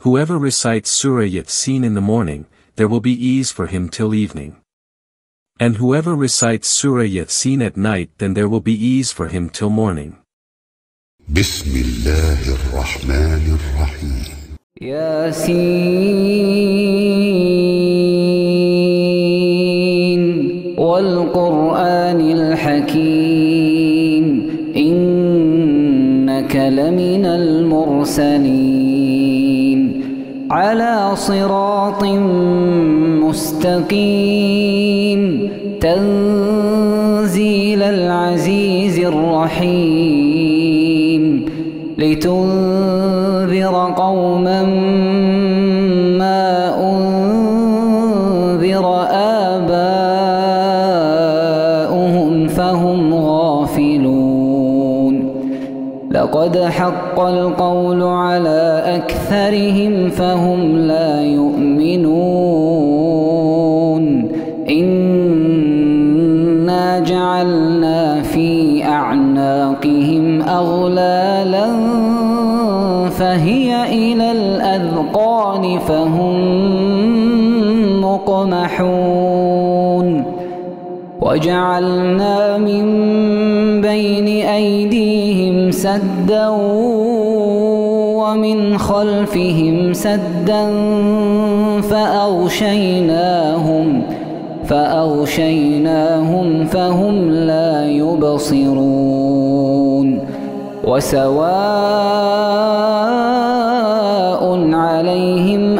Whoever recites Surah Yasin in the morning, there will be ease for him till evening. And whoever recites Surah Yasin at night, then there will be ease for him till morning. بسم الله الرحمن الرحيم. ياسين والقرآن الحكيم إنك لمن المرسلين على صراط مستقيم تنزيل العزيز الرحيم لتنذر قوما ما أنذر آباؤهم فهم غافلون لقد حق القول على أكثرهم فهم لا يؤمنون إنا جعلنا في أعناقهم أغلالا فهي إلى الأذقان فهم مقمحون وجعلنا من بين أيديهم سدا ومن خلفهم سدا فأغشيناهم فهم لا يبصرون وسواء عليهم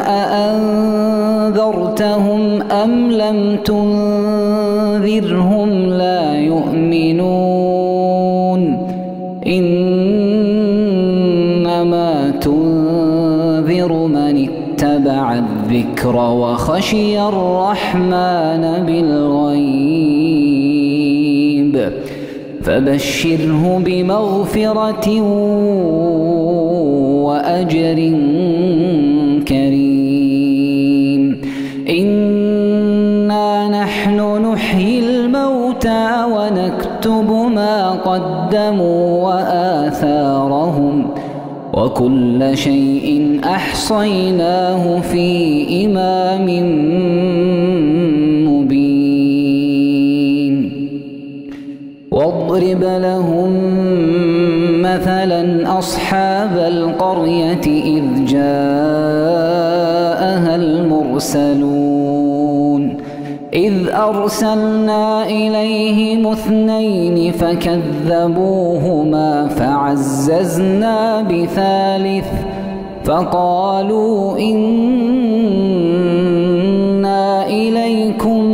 أأنذرتهم أم لم تنذرهم لا يؤمنون إنما تنذر من اتبع الذكر وخشي الرحمن بالغيب فبشره بمغفرة وأجر كريم إنا نحن نحيي الموتى ونكتب ما قدموا وآثارهم وكل شيء أحصيناه في إمام مبين واضرب لهم مثلا أصحاب القرية إذ جاءها المرسلون إذ أرسلنا إليهم اثنين فكذبوهما فعززنا بثالث فقالوا إنا إليكم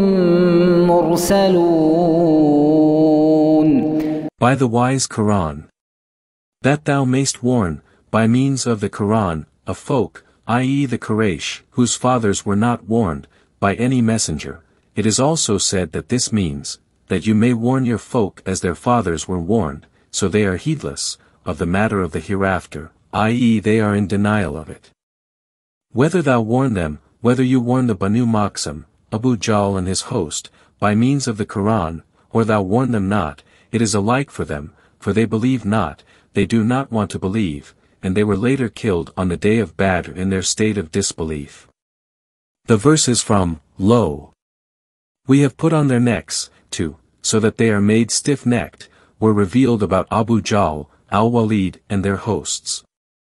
مرسلون. By the wise Quran, that thou mayst warn, by means of the Quran, a folk, i.e. the Quraysh, whose fathers were not warned by any messenger. It is also said that this means, that you may warn your folk as their fathers were warned, so they are heedless, of the matter of the hereafter, i.e. they are in denial of it. Whether thou warn them, whether you warn the Banu Maqsam, Abu Jahl and his host, by means of the Quran, or thou warn them not, it is alike for them, for they believe not, they do not want to believe, and they were later killed on the day of Badr in their state of disbelief. The verses from, Lo! We have put on their necks, too, so that they are made stiff-necked, were revealed about Abu Jahl, Al-Walid and their hosts.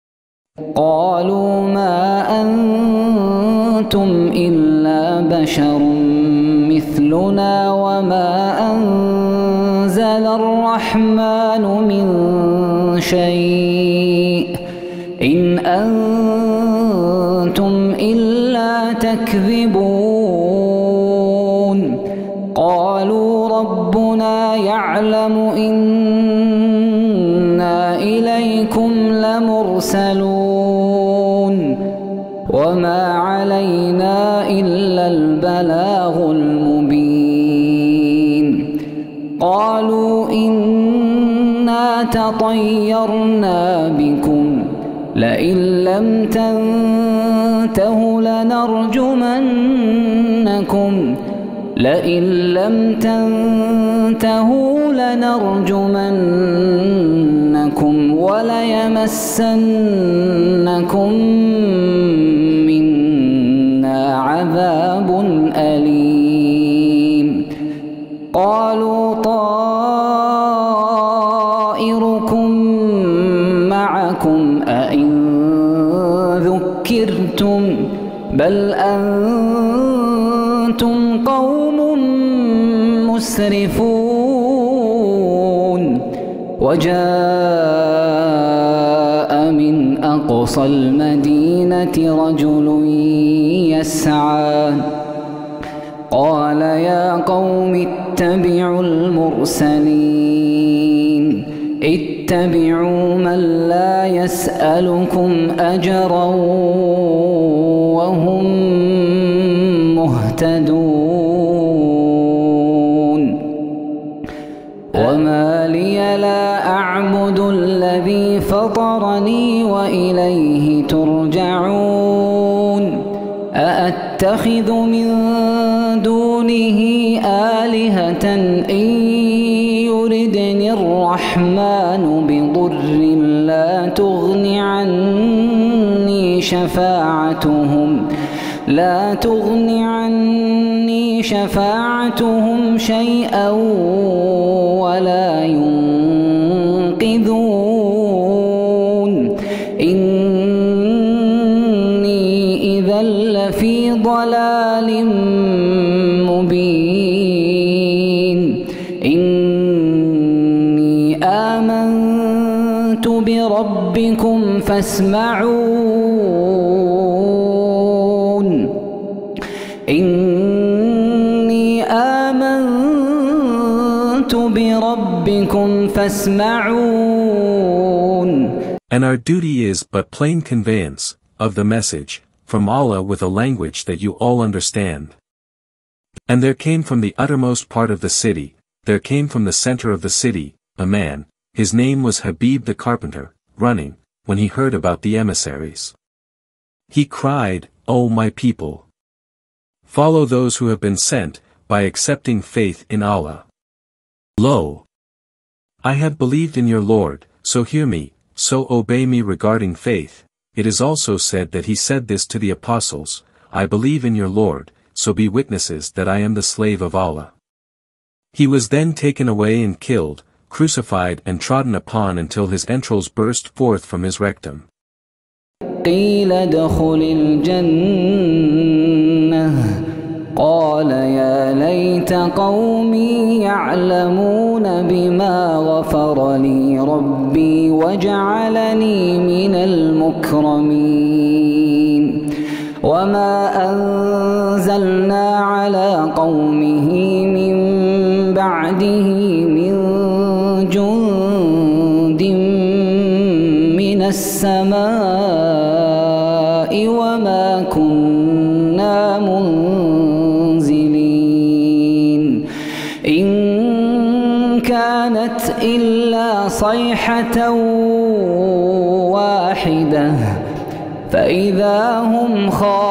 قالوا ما أنتم إلا بشر مثلنا وما أنزل الرحمن من شيء إن أنتم إلا تكذبون قالوا ربنا يعلم إنا إليكم لمرسلون وما علينا إلا البلاغ المبين قالوا إنا تطيرنا بكم لئن لم تنتهوا لنرجمنكم وليمسنكم بل أنتم قوم مسرفون وجاء من أقصى المدينة رجل يسعى قال يا قوم اتبعوا المرسلين اتبعوا من لا يسألكم أجرا وهم مهتدون وما لي لا أعبد الذي فطرني وإليه ترجعون أأتخذ من دونه آلهة إن يردني الرحمن بضر لا تغن عني شفاعتهم شيئا ولا ينقذون إني إذا لفي ضلال مبين إني آمنت بربكم فاسمعون إني آمنت بربكم فاسمعون. And our duty is but plain conveyance of the message from Allah with a language that you all understand. And there came from the uttermost part of the city, there came from the center of the city, a man, his name was Habib the carpenter, running, when he heard about the emissaries. He cried, O my people! Follow those who have been sent, by accepting faith in Allah. Lo! I have believed in your Lord, so hear me, so obey me regarding faith. It is also said that he said this to the apostles, I believe in your Lord, so be witnesses that I am the slave of Allah. He was then taken away and killed, crucified and trodden upon until his entrails burst forth from his rectum. قيل ادخل الجنة قال يا ليت قومي يعلمون بما غفر لي ربي وجعلني من المكرمين وما أنزلنا على قومه من بعده من جند من السماء وما كنا منزلين إن كانت إلا صيحة واحدة فإذا هم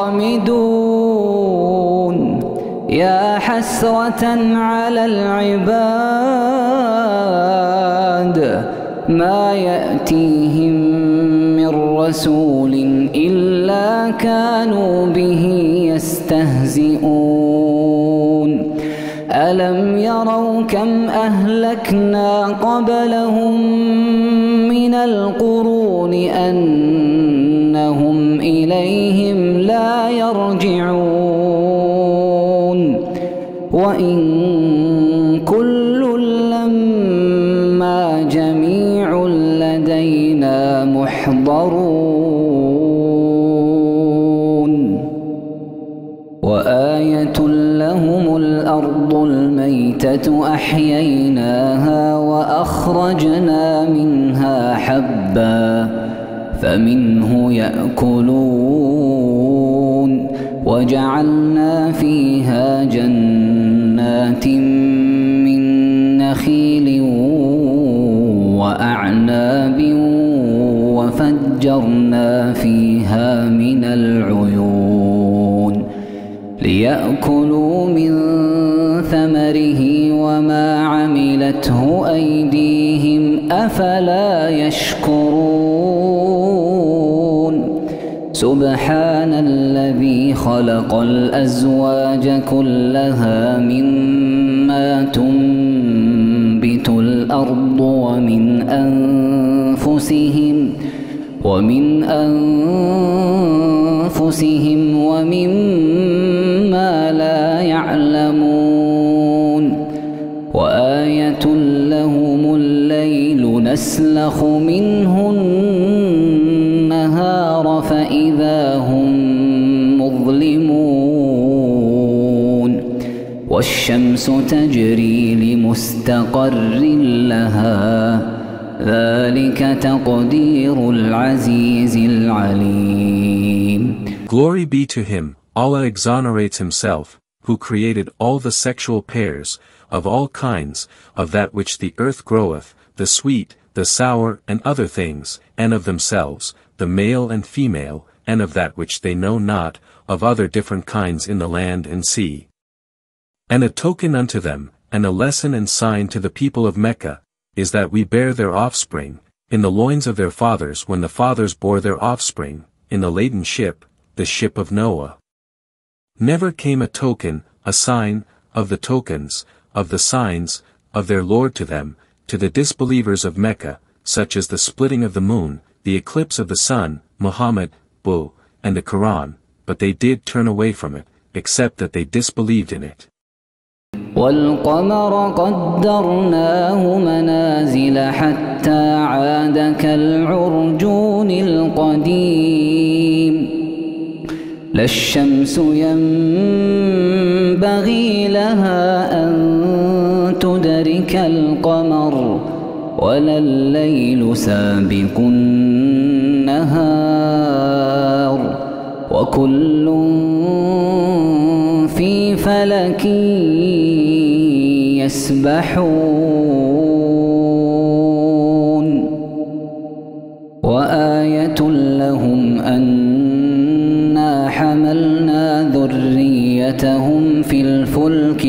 خامدون يا حسرة على العباد ما يأتيهم من رسول إلا كانوا به يستهزئون ألم يروا كم أهلكنا قبلهم من القرون أنهم إليهم لا يرجعون وإن كل لما جميع لدينا محضرون وآية لهم الأرض الميتة أحييناها وأخرجنا منها حبا فمنه يأكلون وجعلنا فيها جنات من نخيل وأعناب وفجرنا فيها من العيون ليأكلوا من ثمره وما عملته أيديهم أفلا يشكرون سبحان الذي خلق الأزواج كلها مما تنبت الأرض ومن أنفسهم ومن ومما لا يعلمون وآية لهم الليل نسلخ منه النهار فإذا هم مظلمون والشمس تجري لمستقر لها ذلك تقدير العزيز العليم. Glory be to him, Allah exonerates himself, who created all the sexual pairs, of all kinds, of that which the earth groweth, the sweet, the sour, and other things, and of themselves, the male and female, and of that which they know not, of other different kinds in the land and sea. And a token unto them, and a lesson and sign to the people of Mecca, is that we bear their offspring, in the loins of their fathers when the fathers bore their offspring, in the laden ship, the ship of Noah. Never came a token, a sign, of the tokens, of the signs, of their Lord to them, to the disbelievers of Mecca, such as the splitting of the moon, the eclipse of the sun, Muhammad, Bull, and the Quran, but they did turn away from it, except that they disbelieved in it. والقمر قدرناه منازل حتى عاد كالعرجون القديم لا الشمس ينبغي لها أن تدرك القمر ولا الليل سابق النهار وكل في فلك يسبحون وآية لهم أنا حملنا ذريتهم في الفلك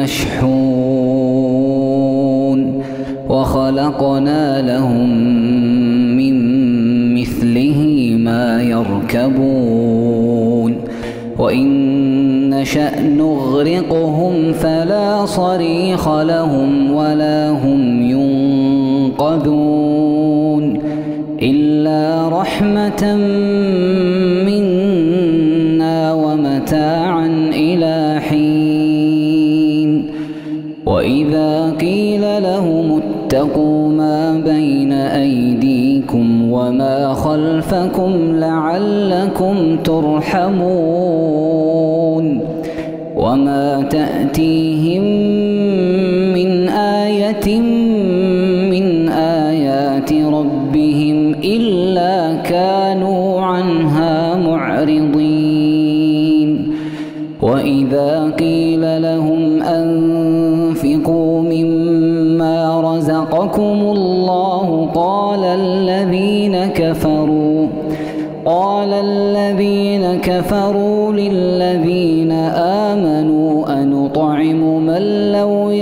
المشحون وخلقنا لهم من مثله ما يركبون وإن نشأ نغرقهم فلا صريخ لهم ولا هم ينقذون إلا رحمة منا ومتاعا إلى حين وإذا قيل لهم اتقوا ما بين أيديكم وما خلفكم لعلكم ترحمون وما تأتيهم من آية من آيات ربهم إلا كانوا عنها معرضين وإذا قيل لهم أنفقوا مما رزقكم الله قال الذين كفروا للذين آمنوا أنطعم من لو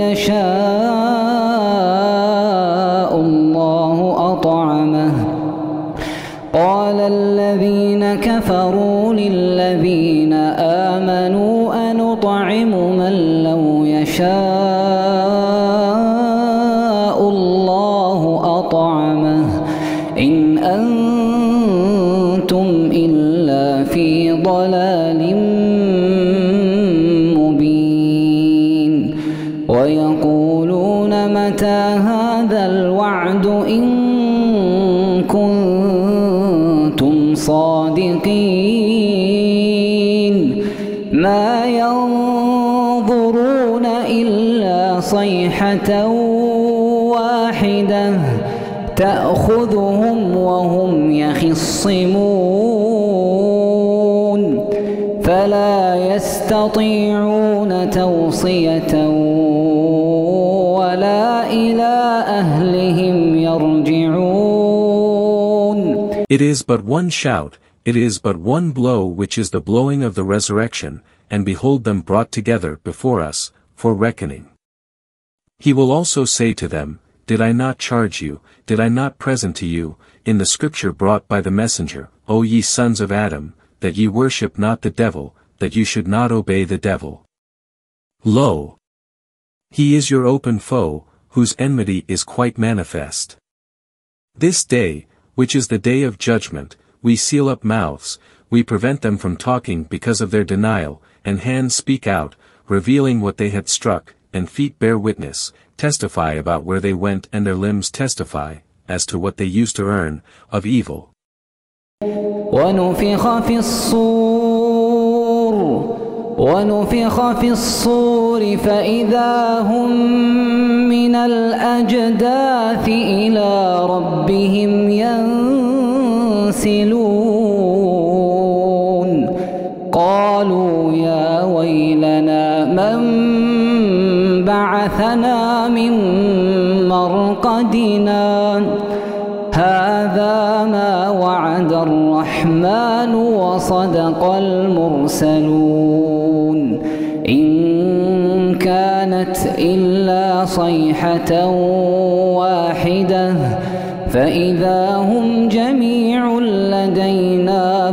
يشاء الله أطعمه قال الذين كفروا للذين آمنوا أنطعم من لو يشاء الله أطعمه إن أنتم إلا في ضلال مبين ويقولون متى هذا الوعد إن كنتم صادقين ما ينظرون إلا صيحة واحدة تأخذهم وهم يخصمون فلا يستطيعون توصية ولا إلى أهلهم يرجعون. It is but one shout, it is but one blow which is the blowing of the resurrection, and behold them brought together before us, for reckoning. He will also say to them, Did I not charge you, did I not present to you, in the scripture brought by the messenger, O ye sons of Adam, that ye worship not the devil, that you should not obey the devil. Lo! He is your open foe, whose enmity is quite manifest. This day, which is the day of judgment, we seal up mouths, we prevent them from talking because of their denial, and hands speak out, revealing what they had struck, and feet bear witness, testify about where they went, and their limbs testify, as to what they used to earn, of evil. ونفخ في الصور فإذا هم من الأجداث إلى ربهم ينسلون قالوا يا ويلنا من بعثنا من مرقدنا هذا ما وعد الرحمن وصدق المرسلون إن كانت إلا صيحة واحدة فإذا هم جميع لدينا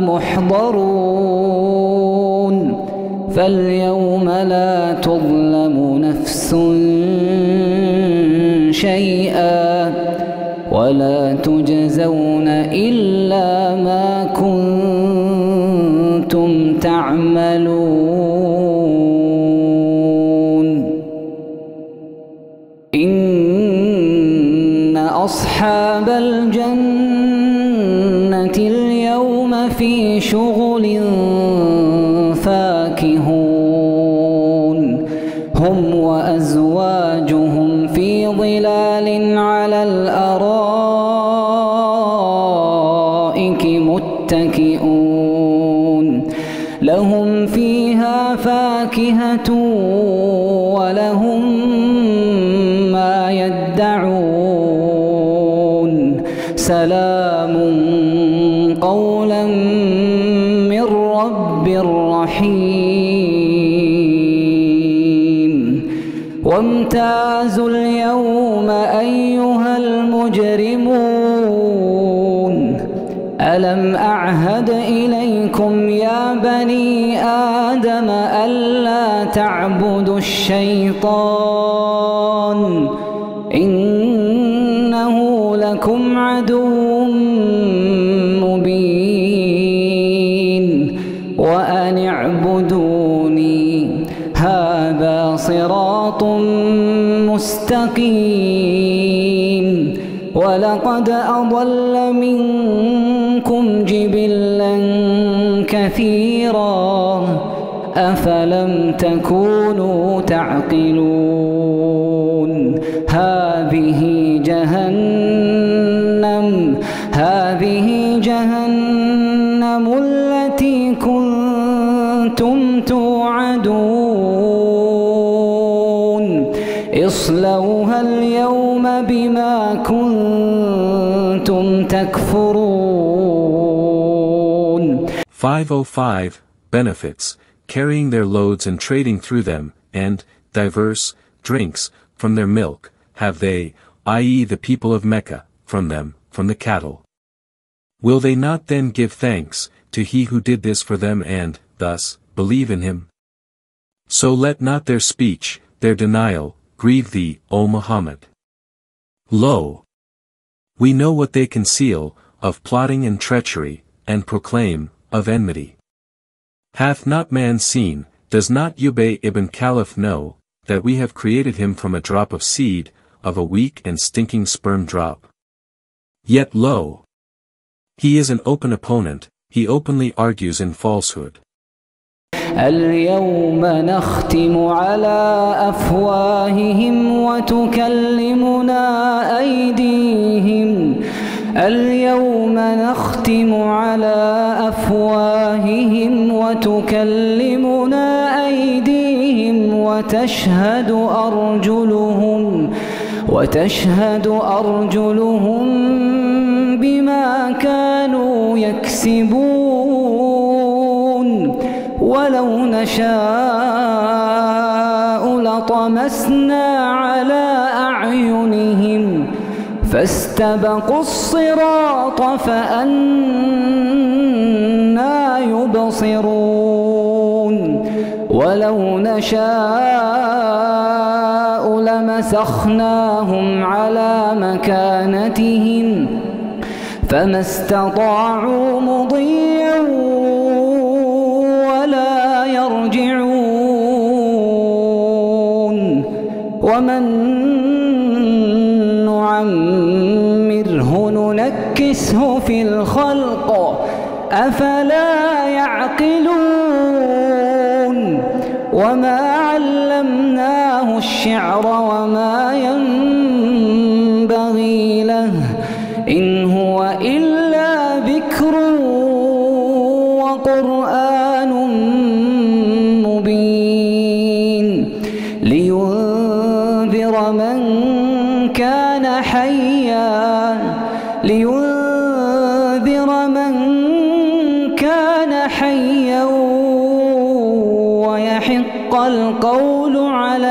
محضرون فاليوم لا تظلم نفس شيئا ولا تجزون إلا ما كنتم تعملون إن أصحاب الجنة اليوم في شغل فاكهون هم وأزواجهم في ظلال على الأرائك متكئون لهم فيها فاكهة ولهم ما يدعون سلام قولا من رب رحيم وامتازوا اليوم أيها المجرمون ألم أعهد إليكم يا بني آدم ألا تعبدوا الشيطان إنه لكم عدو مبين وأن اعبدوني هذا صراط مستقيم ولقد أضل منكم جبلا كثيرا أفلم تكونوا تعقلون هذه جهنم التي كنتم توعدون اصلوها اليوم بما كنتم تكفرون. 505 Benefits, carrying their loads and trading through them, and, diverse, drinks, from their milk, have they, i.e. the people of Mecca, from them, from the cattle. Will they not then give thanks, to he who did this for them and, thus, believe in him? So let not their speech, their denial, grieve thee, O Muhammad. Lo! We know what they conceal, of plotting and treachery, and proclaim, of enmity. Hath not man seen, does not Ubay ibn Khalaf know, that we have created him from a drop of seed, of a weak and stinking sperm drop? Yet lo! He is an open opponent, he openly argues in falsehood. اليوم نختم على أفواههم وتكلمنا أيديهم اليوم نختم على أفواههم وتكلمنا أيديهم وتشهد أرجلهم بما كانوا يكسبون ولو نشاء لطمسنا على أعينهم فاستبقوا الصراط فأنى يبصرون ولو نشاء لمسخناهم على مكانتهم فما استطاعوا مضيا ومن نعمره ننكسه في الخلق أفلا يعقلون وما علمناه الشعر وما ينبغي له إن هو إلا ذكر وقرآن مبين لينذر من كان حيا ويحق القول على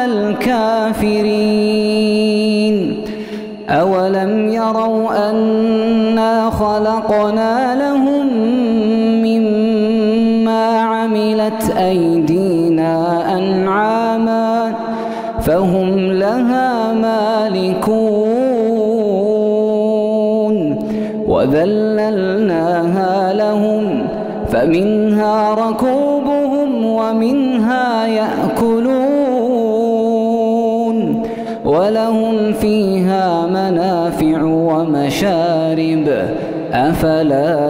الكافرين أولم يروا أنا خلقنا لهم مما عملت أيدينا أنعاما فهم لها مالكون وذللناها لهم فمنها ركوبهم ومنها يأكلون ولهم فيها منافع ومشارب أفلا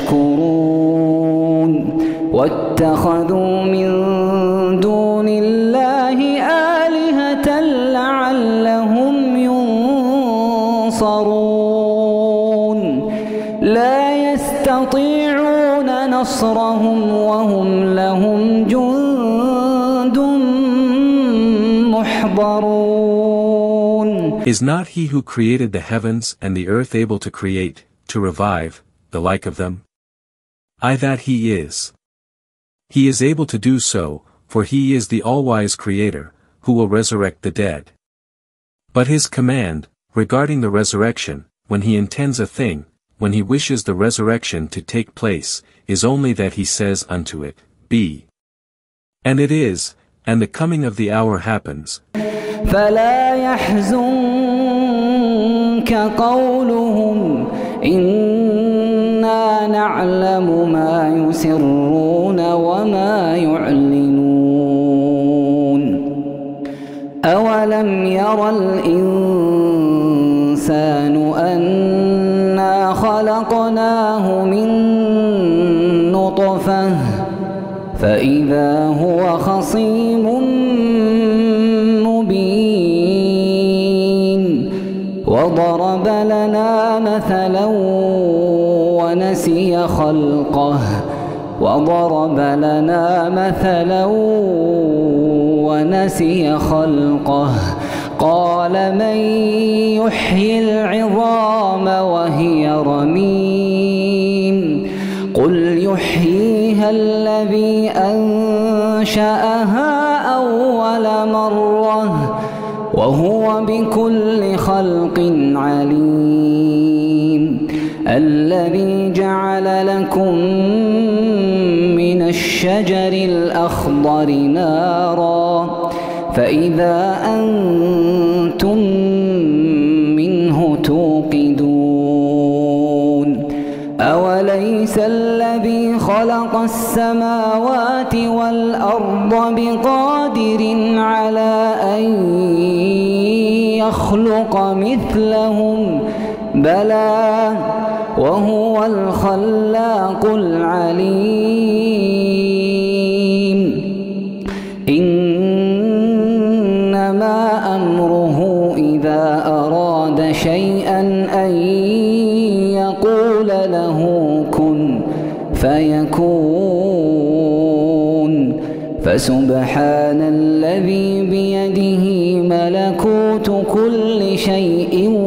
يشكرون واتخذوا من دون الله آلهة لعلهم ينصرون لا يستطيعون نصرهم وهم لهم جند محضرون. Is not he who created the heavens and the earth able to create, to revive, the like of them? I that he is. He is able to do so, for he is the all-wise Creator, who will resurrect the dead. But his command, regarding the resurrection, when he intends a thing, when he wishes the resurrection to take place, is only that he says unto it, Be. And it is, and the coming of the hour happens. فلا يحزنك قولهم إنا نعلم ما يسرون وما يعلنون أولم ير الإنسان أنا خلقناه من نطفة فإذا هو خصيم مبين وضرب لنا مثلا ونسي خلقه قال من يحيي العظام وهي رميم قل يحييها الذي أنشأها أول مرة وهو بكل خلق عليم الذي جعل لكم من الشجر الأخضر نارا فإذا أنتم منه توقدون أوليس الذي خلق السماوات والأرض بقادر على أن يخلق مثلهم بلى وهو الخلاق العليم إنما أمره إذا أراد شيئا أن يقول له كن فيكون فسبحان الذي بيده ملكوت كل شيء